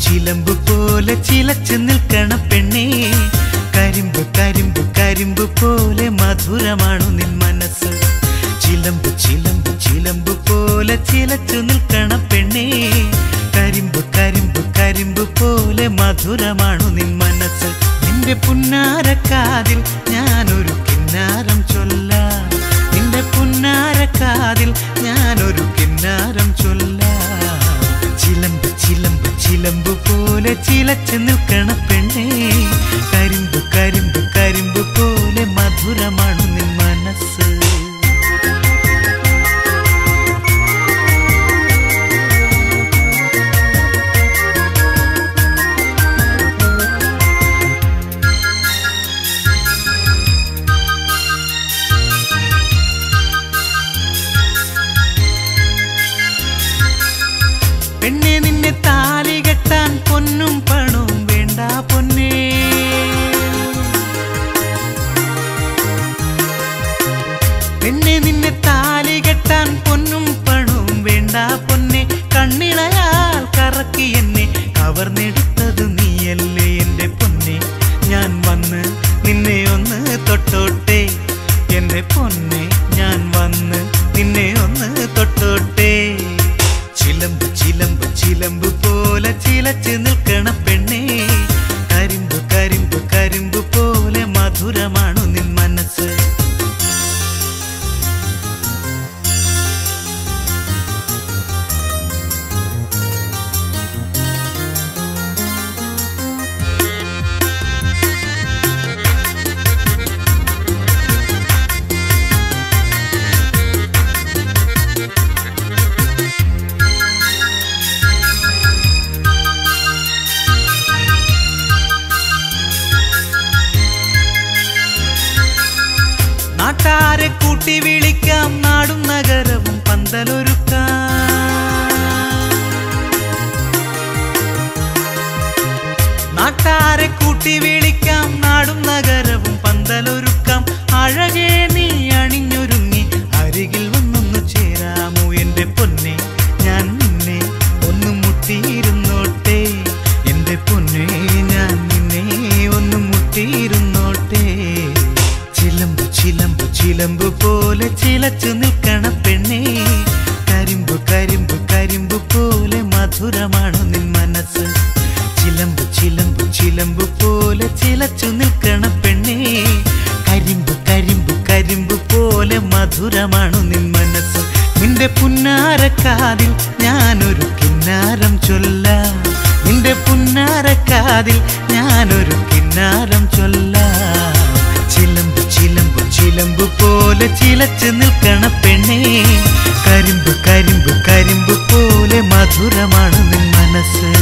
ചിലമ്പ് പോലെ ചിലച്ചു നിൽക്കണ പെണ്ണേ കരിമ്പ് കരിമ്പ് കരിമ്പ് പോലെ മധുരമാണു നിൻ മനസ്സ് ചിലമ്പ് ചിലമ്പ് ചിലമ്പ് പോലെ ചിലച്ചു നിൽക്കണ പെണ്ണേ കരിമ്പ് കരിമ്പ് കരിമ്പ് പോലെ മധുരമാണു നിൻ മനസ്സ് നിന്റെ പുന്നാരക്കാതിൽ ഞാനൊരു കിന്നാരം ചൊല്ലാം നിന്റെ പുന്നാരക്കാതിൽ ഞാനൊരു കിന്നാരം ചൊല്ലാം ചിലമ്പ് ചിലമ്പ് ചിലമ്പ് പോലെ ചിലച്ചു നിൽക്കണ പെണ്ണേ കരിമ്പ് കരിമ്പ് കരിമ്പ് പോലെ മധുരമാണു നിൻ മനസ്സ് പെണ്ണെ നിന്നെ താലി കെട്ടാൻ പൊന്നും പണവും വേണ്ട പൊന്നേ പെണ്ണെ നിന്നെ താലി കെട്ടാൻ പൊന്നും പണവും വേണ്ട പൊന്നെ കണ്ണിളയാൽ കറക്കി എന്നെ കവർന്നെടുത്തത് നീയല്ലേ എന്റെ പൊന്നെ ഞാൻ വന്ന് നിന്നെ ഒന്ന് തൊട്ടോട്ടെ എന്റെ പൊന്നെ ഞാൻ വന്ന് നിന്നെ ഒന്ന് തൊട്ടോട്ടെ ചിലമ്പ് ചിലമ്പ് ചിലമ്പ് പോലെ ചിലച്ചു നിൽക്കണ പെണ്ണേ കരിമ്പ് കരിമ്പ് കരിമ്പ് പോലെ മധുരമാണു നിൻ മനസ്സ് നാട്ടാരെ കൂട്ടി വിളിക്കാം നാടും നഗരവും പന്തലൊരുക്കാം നാട്ടാരെ കൂട്ടി വിളിക്കാം നാടും നഗരവും പന്തലൊരുക്കാം അഴകേ നീ അണിഞ്ഞൊരുങ്ങി അരികിൽ വന്നൊന്നു ചേരാമോ എന്റെ പൊന്നെ ഞാൻ നിന്നെ ഒന്ന് മുട്ടിയിരുന്നോട്ടെ എന്റെ പൊന്നെ ഞാൻ നിന്നെ ഒന്ന് മുട്ടിയിരുന്നോട്ടെ ചിലമ്പ് ചിലമ്പ് ചിലമ്പ് പോലെ ചിലച്ചു നിൽക്കണ പെണ്ണേ കരിമ്പ് കരിമ്പ് കരിമ്പ് പോലെ മധുരമാണു നിൻ മനസ്സ് ചിലമ്പ് ചിലമ്പ് ചിലമ്പ് പോലെ ചിലച്ചു നിൽക്കണ പെണ്ണേ കരിമ്പ് കരിമ്പ് കരിമ്പ് പോലെ മധുരമാണു നിൻ മനസ്സ് നിന്റെ പുന്നാരക്കാതിൽ ഞാനൊരു കിന്നാരം ചൊല്ലാം നിന്റെ പുന്നാരക്കാതിൽ ഞാനൊരു കിന്നാരം ചൊല്ലാം ചിലമ്പ് ചിലമ്പ് ചിലമ്പ് പോലെ ചിലച്ചു നിൽക്കണ പെണ്ണേ കരിമ്പ് കരിമ്പ് കരിമ്പ് പോലെ മധുരമാണു നിൻ മനസ്സ്